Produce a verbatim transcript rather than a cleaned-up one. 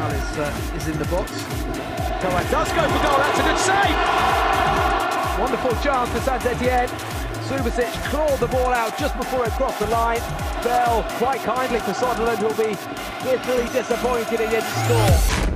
foul is, uh, is in the box. Cohen does go for goal, that's a good save! Wonderful chance for Saint-Etienne. Subasic clawed the ball out just before it crossed the line. Fell quite kindly for Sunderland, who'll be bitterly disappointed he didn't score.